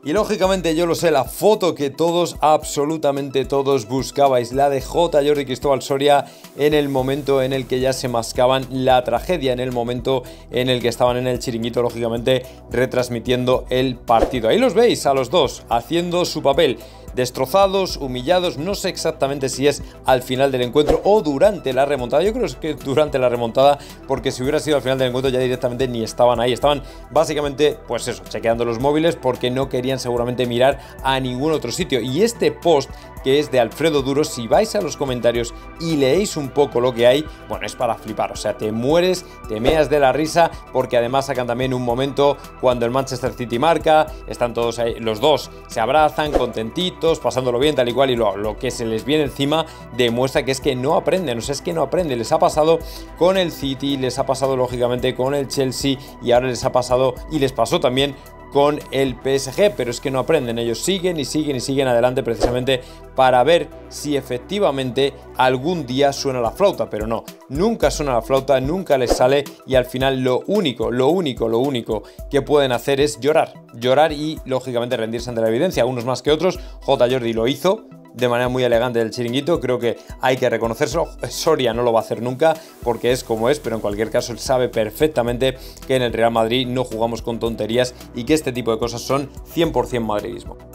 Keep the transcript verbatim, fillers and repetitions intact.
Y lógicamente yo lo sé, la foto que todos, absolutamente todos buscabais, la de J. Jordi Cristóbal Soria en el momento en el que ya se mascaban la tragedia, en el momento en el que estaban en el chiringuito, lógicamente retransmitiendo el partido. Ahí los veis a los dos haciendo su papel. Destrozados, humillados, no sé exactamente si es al final del encuentro o durante la remontada. Yo creo que es durante la remontada, porque si hubiera sido al final del encuentro ya directamente ni estaban ahí. Estaban básicamente, pues eso, chequeando los móviles porque no querían seguramente mirar a ningún otro sitio. Y este post, que es de Alfredo Duro, si vais a los comentarios y leéis un poco lo que hay, bueno, es para flipar. O sea, te mueres, te meas de la risa, porque además sacan también un momento cuando el Manchester City marca, están todos ahí, los dos se abrazan, contentitos, pasándolo bien, tal y cual, y lo, lo que se les viene encima demuestra que es que no aprenden, o sea, es que no aprenden. Les ha pasado con el City, les ha pasado lógicamente con el Chelsea y ahora les ha pasado y les pasó también con el P S G, pero es que no aprenden, ellos siguen y siguen y siguen adelante precisamente para ver si efectivamente algún día suena la flauta, pero no, nunca suena la flauta, nunca les sale, y al final lo único, lo único, lo único que pueden hacer es llorar, llorar y lógicamente rendirse ante la evidencia, unos más que otros. J. Jordi lo hizo de manera muy elegante del chiringuito, creo que hay que reconocérselo. Soria no lo va a hacer nunca porque es como es, pero en cualquier caso él sabe perfectamente que en el Real Madrid no jugamos con tonterías y que este tipo de cosas son cien por cien madridismo.